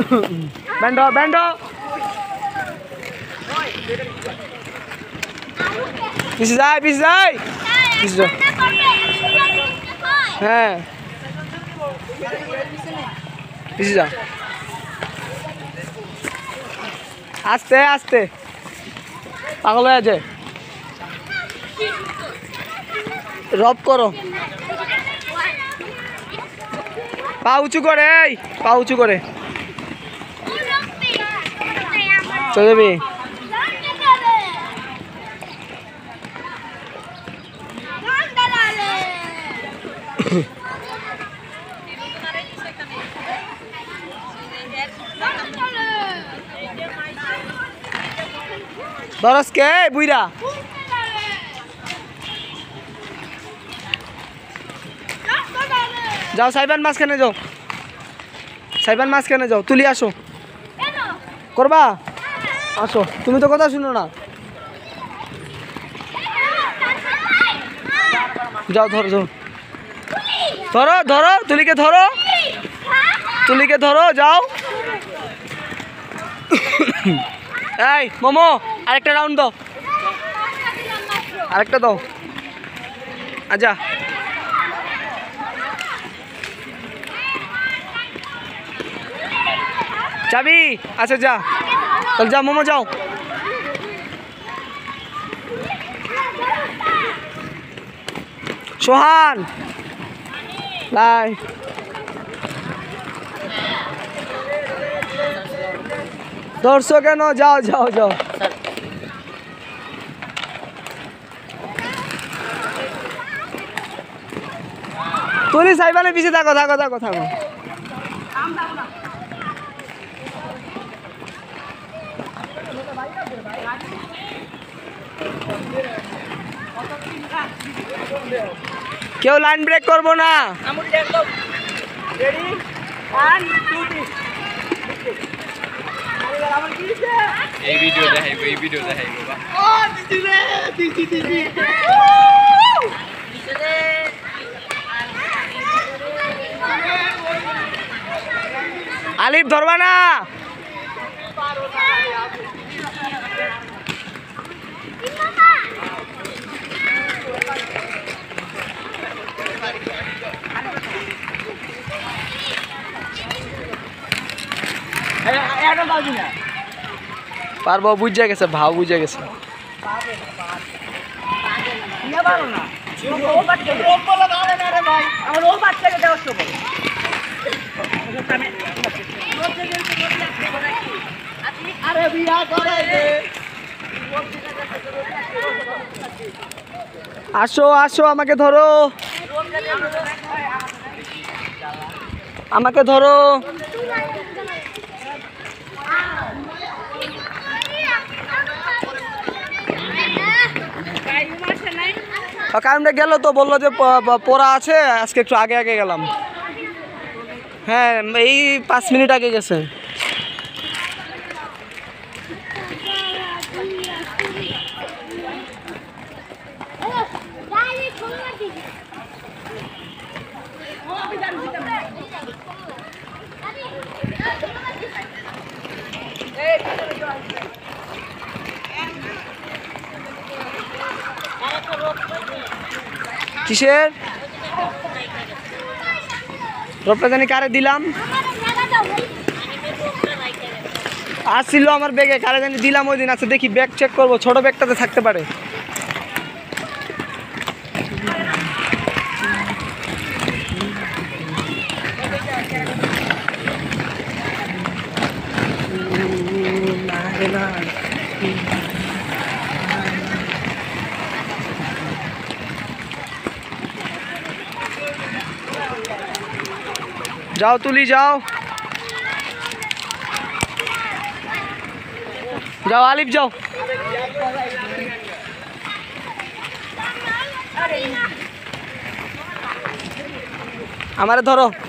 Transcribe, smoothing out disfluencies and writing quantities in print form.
बैंडो बैंडो पीछे जाए पीछे जाए पीछे जाओ हाँ पीछे जाओ आस्ते आस्ते पागल हो जाए रब करो पा उঁচু করে পা উঁচু করে চলে যাবি ধরস কে বুইরা যাও সাইবান মাঝখানে যাও সাইবান মাঝখানে যাও তুলি আসো করবা আসো তুমি তো কথা শুনো না যাও ধরো যাও ধরো ধরো তুলিকে ধরো যাও এই মোমো আরেকটা রাউন্ড দাও আরেকটা দাও আচ্ছা যাবি আচ্ছা যা চল যা মোমো যাও সোহান লাই ধরছো কেন যাও যাও যাও তুলি সাইবানের পিছিয়ে থাকো থাকো থাকো থাকো কেউ লাইন ব্রেক করবো না এই ভিডিও দেখাইবো আলিফ ধরবা না পারবো বুঝে গেছে ভাও বুঝে গেছে আসো আসো আমাকে ধরো আমাকে ধরো কারেন্টটা গেল তো বললো যে পড়া আছে আজকে একটু আগে আগে গেলাম হ্যাঁ এই 5 মিনিট আগে গেছে কিসের রোপটা জানি কারে দিলাম আসছিল আমার ব্যাগে কারে জানি দিলাম ওই দিন আচ্ছা দেখি ব্যাগ চেক করবো ছোট ব্যাগটাতে থাকতে পারে जाओ तुली जाओ जाओ आलिफ जाओ हमारे धरो